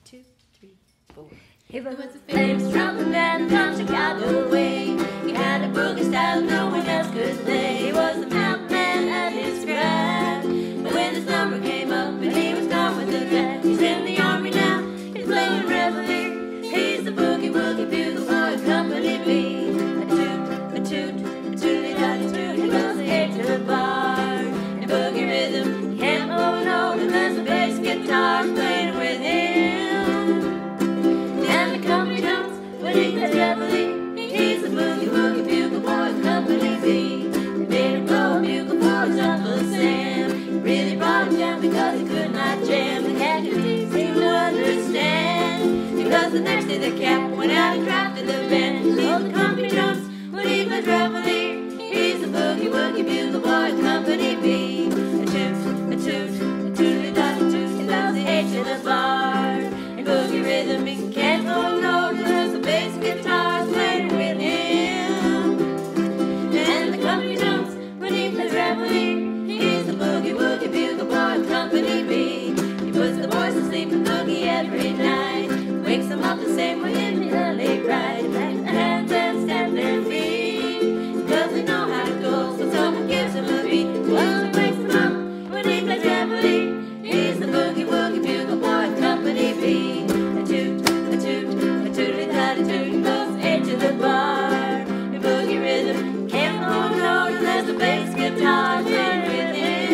2, 3, 4. He was a famous trumpet man from Chicago way. He had a boogie style no one else could play. He was the mountain man at his craft. But when his number came up and he was gone with the death, he's in the army now, he's blowing reveille. He's the boogie woogie bugle boy, company B. A toot, a toot, a tooty-tooty-toot. He blows the air to the bar. In boogie rhythm, he can't blow a note unless the bass guitar's playing with him. And the company jumps when he plays reveille. He's the boogie woogie bugle boy, company B. They made him blow a bugle for his Uncle Sam. He really brought him down because he could not jam. The cat didn't seem to understand, because the next day the cat went out and drafted the band. So the company jumps when he plays reveille. He's the boogie woogie bugle boy, company B. A toot, a toot, a toot-a-toot. He loves the H to the bar. In boogie rhythm he can't blow a note unless the bass guitar's playing with him. And the company jumps when he plays reveille. He's the boogie woogie bugle boy, company B. He puts the boys to sleep in boogie every night. Wakes them up the same way in the early ride. Clap their hands and stamp their feet, because they know how to go, so someone gives them a beat. Well, it wakes them up when he plays reveille. He's the boogie woogie bugle boy, company B. A toot, a toot, a toot-a-toot. He blows the A to the bar. In boogie rhythm, can't blow a note unless the bass guitar's playing with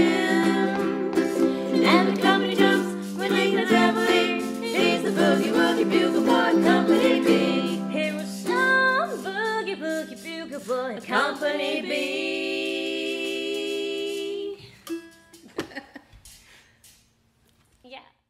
him. And the company jumps when he plays reveille. He's the boogie woogie bugle boy, company B. Here was some boogie woogie bugle boy, company B. Yeah.